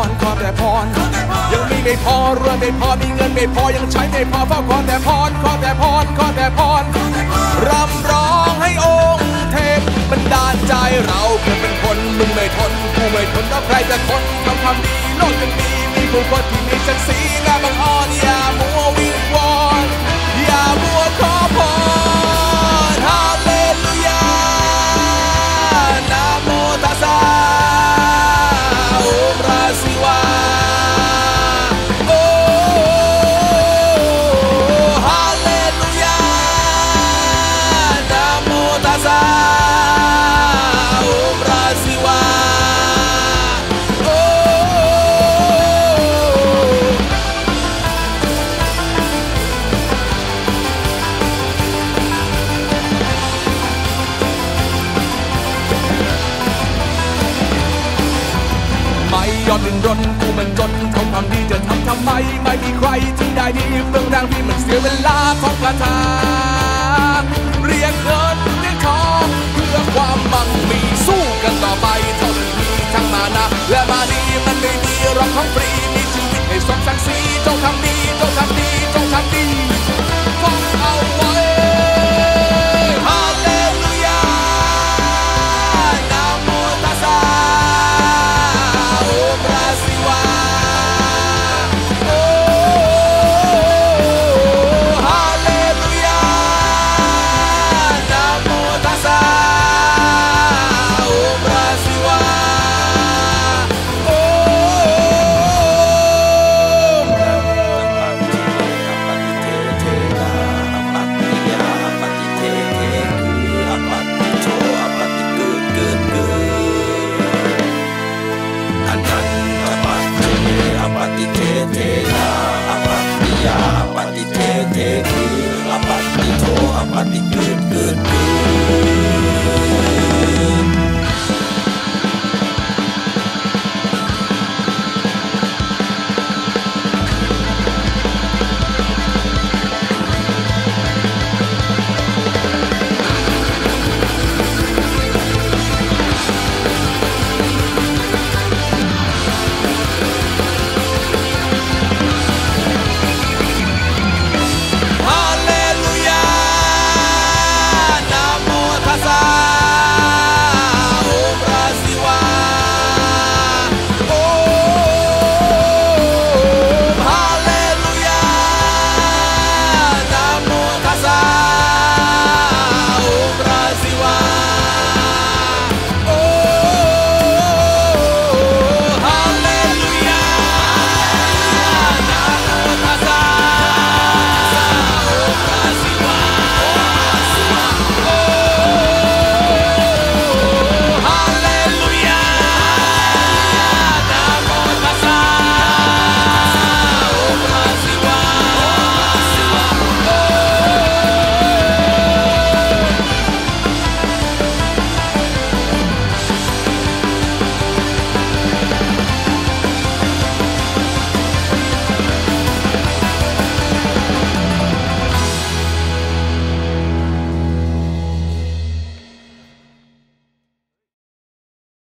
รขอแต่พรยังมีไม่พอรวยไม่พอมีเงินไม่พอยังใช้ไม่พอเฝ้าขอแต่พรขอแต่พรขอแต่พรรำร้องให้องค์เทพบันดาลใจเราเกิดเป็นคนมึงไม่ทนกูไม่ทนแล้วใครจะทนทำความดีโลกยังดีมีผู้คนที่มีศักดิ์ศรีงามบังอ่อนอย่ามัววิงวอนอย่ามัวขอพรฮาเลลูยานะโมตัสสะโอมราศิวาโอฮาเลลูยานะโมตัสสะโอมราศิวาโอไม่ยอมดิ้นรนกูมันจนทำความดีจะทำไมไม่มีใครที่ได้ดีเบื้องแรงที่มันเสียเวลาของกระทาเรียกเงินเรียกทองเพื่อความมั่งมีสู้กันต่อไปเท่าที่มีทั้งมานะและมาดีมันไม่มีหรอกของฟรีมีชีวิตให้สมศักดิ์ศรีจงทำดีจงทำดีจงทำดีฟังเอาไว้ฮาเลลูยานะโมตัสสะโอมราศิวาโอฮาเลลูยานะโมตัสสะโอมราศิวาโออปฏิเทเทคืออปฏิโทอปฏิเก